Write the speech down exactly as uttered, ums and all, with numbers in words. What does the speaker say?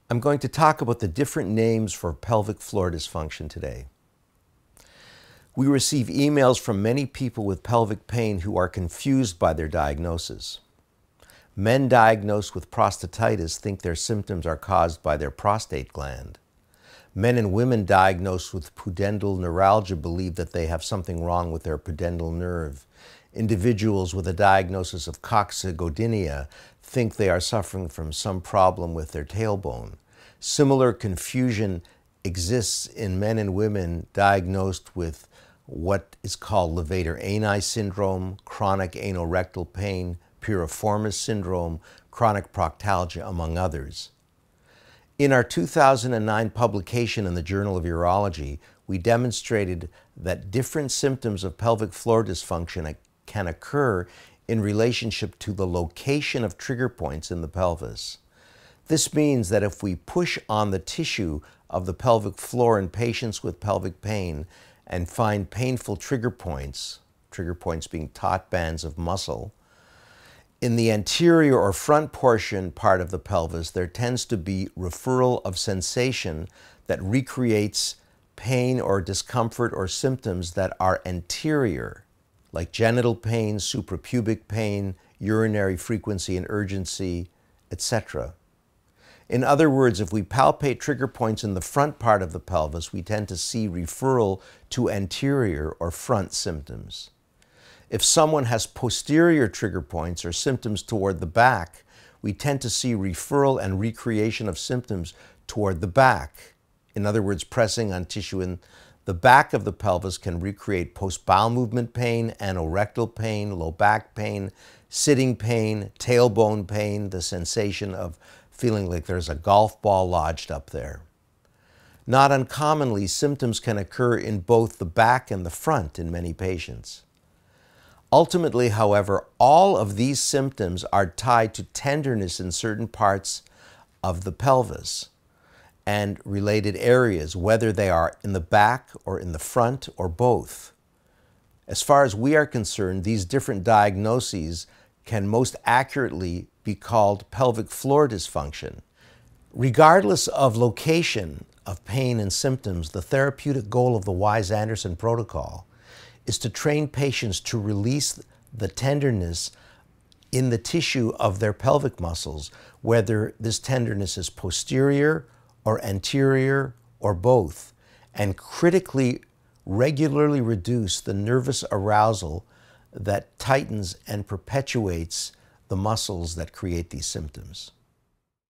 I'm going to talk about the different names for pelvic floor dysfunction today. We receive emails from many people with pelvic pain who are confused by their diagnosis. Men diagnosed with prostatitis think their symptoms are caused by their prostate gland. Men and women diagnosed with pudendal neuralgia believe that they have something wrong with their pudendal nerve. Individuals with a diagnosis of coccigodinia think they are suffering from some problem with their tailbone. Similar confusion exists in men and women diagnosed with what is called levator ani syndrome, chronic anorectal pain, piriformis syndrome, chronic proctalgia, among others. In our two thousand nine publication in the Journal of Urology, we demonstrated that different symptoms of pelvic floor dysfunction can occur in relationship to the location of trigger points in the pelvis. This means that if we push on the tissue of the pelvic floor in patients with pelvic pain and find painful trigger points, trigger points being taut bands of muscle, in the anterior or front portion part of the pelvis, there tends to be referral of sensation that recreates pain or discomfort or symptoms that are anterior, like genital pain, suprapubic pain, urinary frequency and urgency, et cetera. In other words, if we palpate trigger points in the front part of the pelvis, we tend to see referral to anterior or front symptoms. If someone has posterior trigger points or symptoms toward the back, we tend to see referral and recreation of symptoms toward the back. In other words, pressing on tissue in the back of the pelvis can recreate post-bowel movement pain, anorectal pain, low back pain, sitting pain, tailbone pain, the sensation of feeling like there's a golf ball lodged up there. Not uncommonly, symptoms can occur in both the back and the front in many patients. Ultimately, however, all of these symptoms are tied to tenderness in certain parts of the pelvis and related areas, whether they are in the back or in the front or both. As far as we are concerned, these different diagnoses can most accurately be called pelvic floor dysfunction. Regardless of location of pain and symptoms, the therapeutic goal of the Wise-Anderson protocol is to train patients to release the tenderness in the tissue of their pelvic muscles, whether this tenderness is posterior or anterior or both, and critically regularly reduce the nervous arousal that tightens and perpetuates the muscles that create these symptoms.